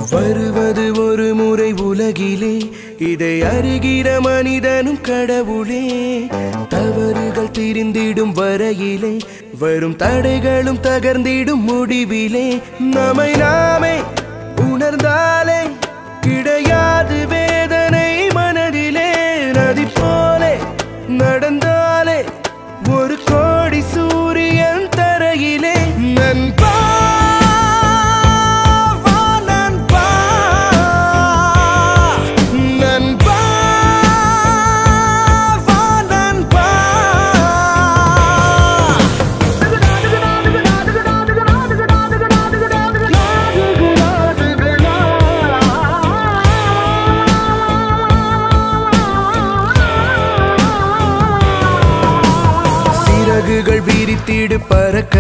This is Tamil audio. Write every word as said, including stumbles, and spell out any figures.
வருவது ஒரு முறை உலகிலே இதை அறிகிற மனிதனும் கடவுளே தவறுகள் திரிந்திடும் வரையிலே வரும் தடைகளும் தகர்ந்திடும் முடிவிலே நம்மை நாமே உணர்ந்தாலே கிடையாது வேதனை மனதிலே நதி போலே நடந்தாலே ஒரு கோடி சூரியன் தரையிலே நண்பா விரித்திடு பறக்க